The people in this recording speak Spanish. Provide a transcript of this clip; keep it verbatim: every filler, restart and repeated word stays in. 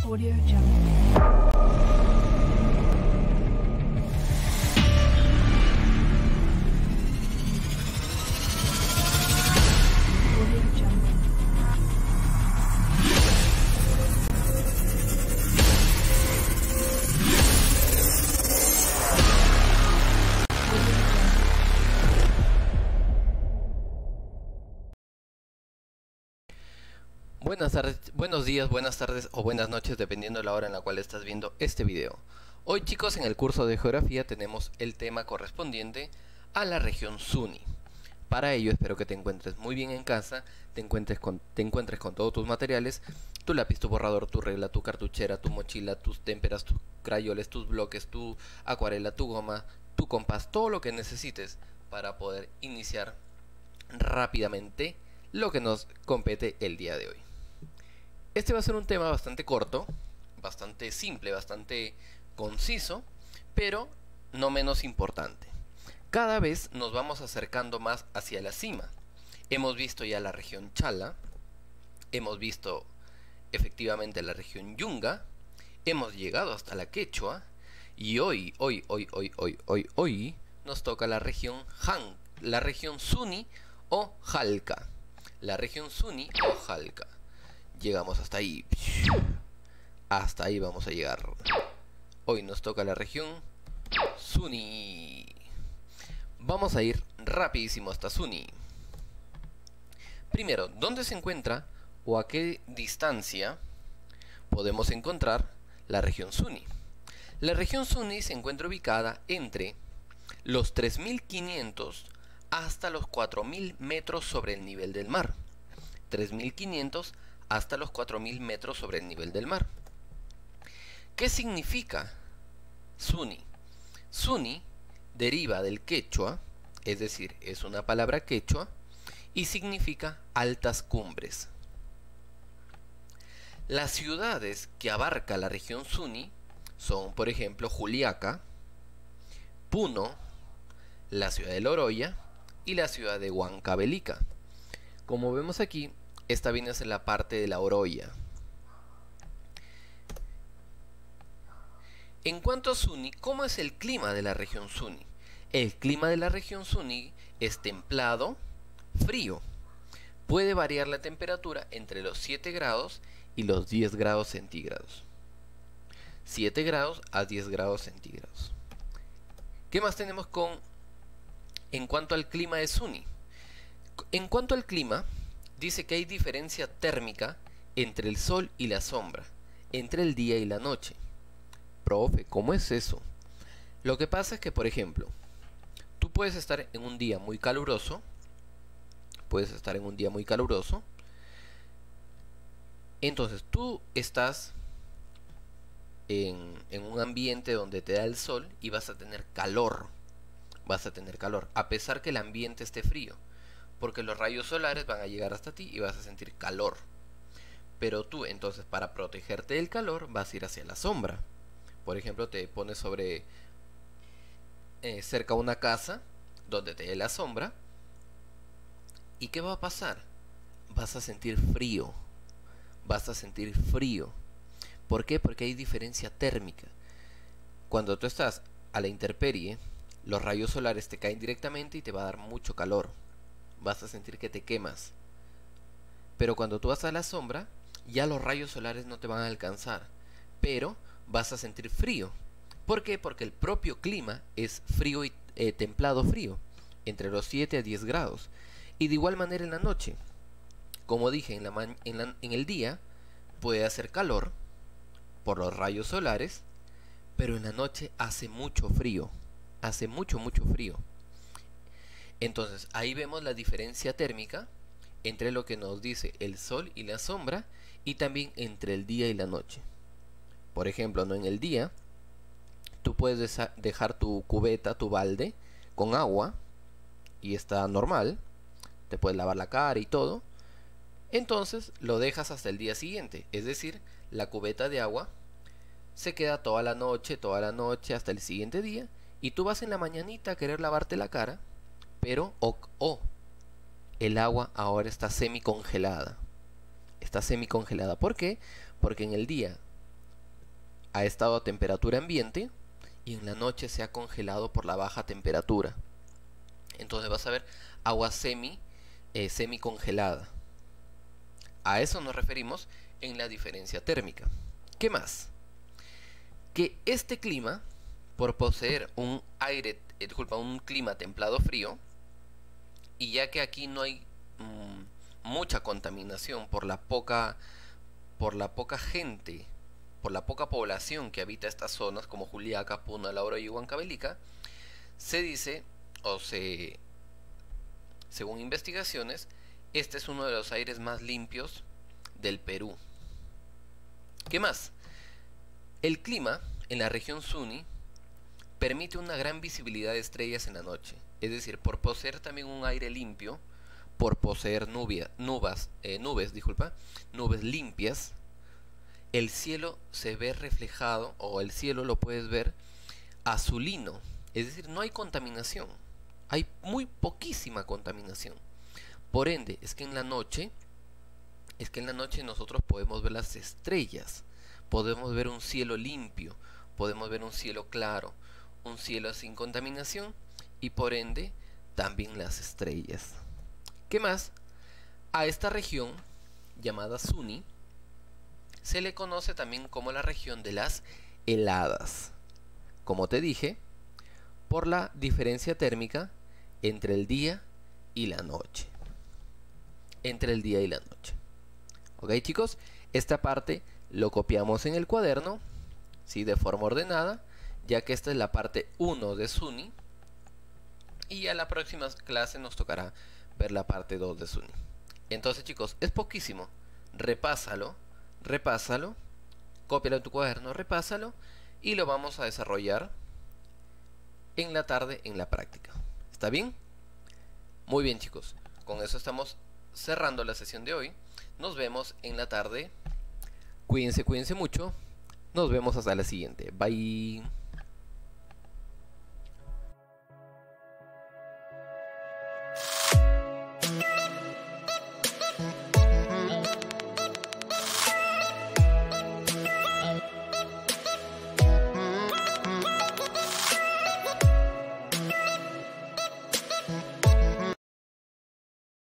Audio Jungle. Audio Jungle. Buenas tardes, buenos días, buenas tardes o buenas noches, dependiendo de la hora en la cual estás viendo este video. Hoy, chicos, en el curso de geografía tenemos el tema correspondiente a la región Zuni. Para ello espero que te encuentres muy bien en casa, te encuentres con, te encuentres con todos tus materiales, tu lápiz, tu borrador, tu regla, tu cartuchera, tu mochila, tus témperas, tus crayoles, tus bloques, tu acuarela, tu goma, tu compás, todo lo que necesites para poder iniciar rápidamente lo que nos compete el día de hoy. Este va a ser un tema bastante corto, bastante simple, bastante conciso, pero no menos importante. Cada vez nos vamos acercando más hacia la cima. Hemos visto ya la región Chala, hemos visto efectivamente la región Yunga, hemos llegado hasta la Quechua y hoy, hoy, hoy, hoy, hoy, hoy, hoy nos toca la región Han, la región Zuni o Jalca. La región Zuni o Jalca. Llegamos hasta ahí. Hasta ahí vamos a llegar. Hoy nos toca la región Zuni. Vamos a ir rapidísimo hasta Zuni. Primero, ¿dónde se encuentra o a qué distancia podemos encontrar la región Zuni? La región Zuni se encuentra ubicada entre los tres mil quinientos hasta los cuatro mil metros sobre el nivel del mar. tres mil quinientos hasta los cuatro mil metros sobre el nivel del mar. ¿Qué significa Zuni? Zuni deriva del quechua, es decir, es una palabra quechua y significa altas cumbres. Las ciudades que abarca la región Zuni son, por ejemplo, Juliaca, Puno, la ciudad de Loroya y la ciudad de Huancavelica. Como vemos aquí, esta viene a ser la parte de la Oroya. En cuanto a Zuni, ¿cómo es el clima de la región Zuni? El clima de la región Zuni es templado, frío. Puede variar la temperatura entre los siete grados y los diez grados centígrados. siete grados a diez grados centígrados. ¿Qué más tenemos con en cuanto al clima de Zuni? En cuanto al clima, dice que hay diferencia térmica entre el sol y la sombra, entre el día y la noche. Profe, ¿cómo es eso? Lo que pasa es que, por ejemplo, tú puedes estar en un día muy caluroso, puedes estar en un día muy caluroso, entonces tú estás en, en un ambiente donde te da el sol y vas a tener calor, vas a tener calor, a pesar que el ambiente esté frío, porque los rayos solares van a llegar hasta ti y vas a sentir calor. Pero tú, entonces, para protegerte del calor, vas a ir hacia la sombra. Por ejemplo, te pones sobre eh, cerca a una casa donde te dé la sombra. ¿Y qué va a pasar? Vas a sentir frío. Vas a sentir frío. ¿Por qué? Porque hay diferencia térmica. Cuando tú estás a la intemperie, los rayos solares te caen directamente y te va a dar mucho calor. Vas a sentir que te quemas. Pero cuando tú vas a la sombra, ya los rayos solares no te van a alcanzar, pero vas a sentir frío. ¿Por qué? Porque el propio clima es frío y eh, templado frío, entre los siete a diez grados. Y de igual manera en la noche, como dije, en, la en, la en el día puede hacer calor por los rayos solares, pero en la noche hace mucho frío, hace mucho mucho frío. Entonces ahí vemos la diferencia térmica entre lo que nos dice el sol y la sombra, y también entre el día y la noche. Por ejemplo, no en el día tú puedes dejar tu cubeta, tu balde con agua y está normal, te puedes lavar la cara y todo. Entonces lo dejas hasta el día siguiente, es decir, la cubeta de agua se queda toda la noche, toda la noche hasta el siguiente día, y tú vas en la mañanita a querer lavarte la cara, pero o, o el agua ahora está semi congelada. Está semi congelada. ¿Por qué? Porque en el día ha estado a temperatura ambiente y en la noche se ha congelado por la baja temperatura. Entonces vas a ver agua semi, eh, semi congelada. A eso nos referimos en la diferencia térmica. ¿Qué más? Que este clima, por poseer un aire, eh, disculpa, un clima templado frío, y ya que aquí no hay mmm, mucha contaminación por la poca, por la poca gente, por la poca población que habita estas zonas como Juliaca, Puno, Lauro y Huancavelica, se dice, o se, según investigaciones, este es uno de los aires más limpios del Perú. ¿Qué más? El clima en la región Suni permite una gran visibilidad de estrellas en la noche. Es decir, por poseer también un aire limpio, por poseer nubia, nubes, eh, nubes, disculpa, nubes limpias, el cielo se ve reflejado, o el cielo lo puedes ver azulino. Es decir, no hay contaminación. Hay muy poquísima contaminación. Por ende, es que en la noche, es que en la noche nosotros podemos ver las estrellas, podemos ver un cielo limpio, podemos ver un cielo claro, un cielo sin contaminación y por ende también las estrellas. ¿Qué más? A esta región llamada Suni se le conoce también como la región de las heladas. Como te dije, por la diferencia térmica entre el día y la noche. Entre el día y la noche. Ok, chicos, esta parte lo copiamos en el cuaderno, ¿sí? De forma ordenada, ya que esta es la parte uno de Suni. Y a la próxima clase nos tocará ver la parte dos de Suni. Entonces, chicos, es poquísimo. Repásalo, repásalo, cópialo en tu cuaderno, repásalo y lo vamos a desarrollar en la tarde en la práctica. ¿Está bien? Muy bien, chicos. Con eso estamos cerrando la sesión de hoy. Nos vemos en la tarde. Cuídense, cuídense mucho. Nos vemos hasta la siguiente. Bye.